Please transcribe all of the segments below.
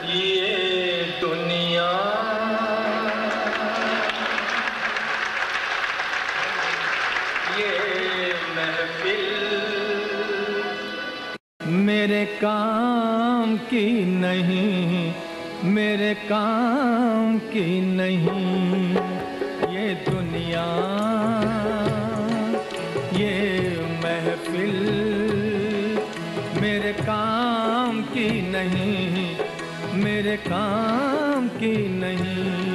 ये दुनिया ये महफिल मेरे काम की नहीं, मेरे काम की नहीं। ये दुनिया ये महफिल मेरे काम की नहीं, मेरे काम की नहीं।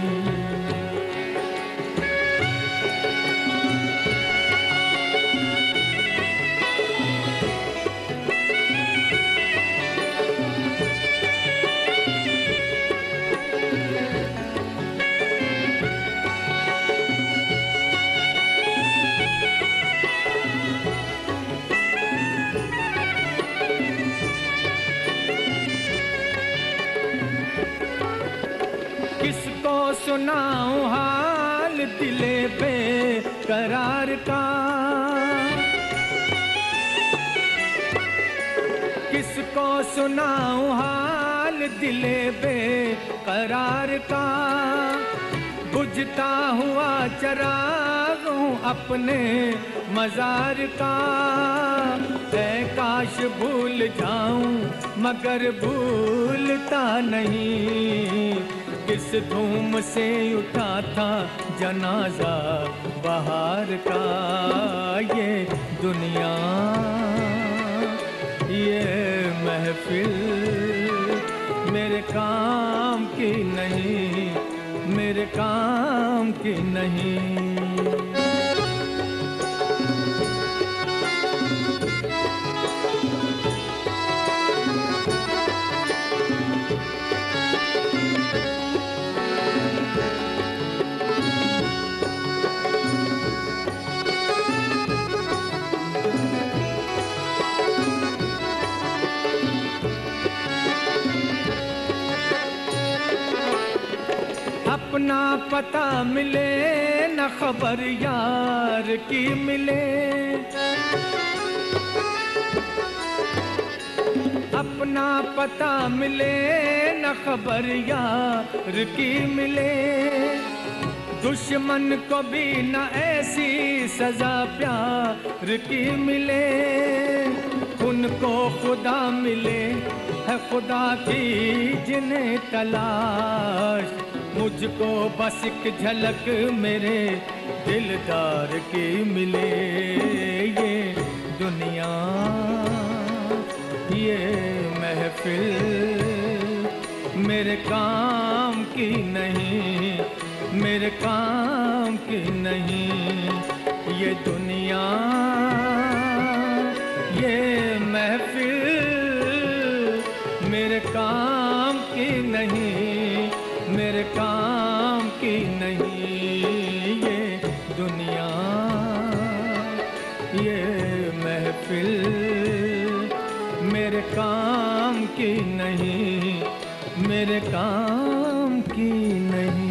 किसको सुनाऊं हाल दिले बेकरार का, किसको सुनाऊं हाल दिले बेकरार का। बुझता हुआ चिराग हूँ अपने मजार का। ऐ काश भूल जाऊं मगर भूलता नहीं। किस धूम से उठा था जनाजा बहार का। ये दुनिया ये महफिल मेरे काम की नहीं, मेरे काम की नहीं। अपना पता मिले न खबर यार की मिले, अपना पता मिले न खबर यार की मिले। दुश्मन को भी न ऐसी सजा प्यार की मिले। उनको खुदा मिले है खुदा की जिन्हें तलाश। मुझको बस एक झलक मेरे दिलदार की मिले। ये दुनिया ये महफिल मेरे काम की नहीं, मेरे काम की नहीं। ये दुनिया ये महफिल मेरे काम की नहीं, मेरे काम की नहीं। ये दुनिया ये महफिल मेरे काम की नहीं, मेरे काम की नहीं।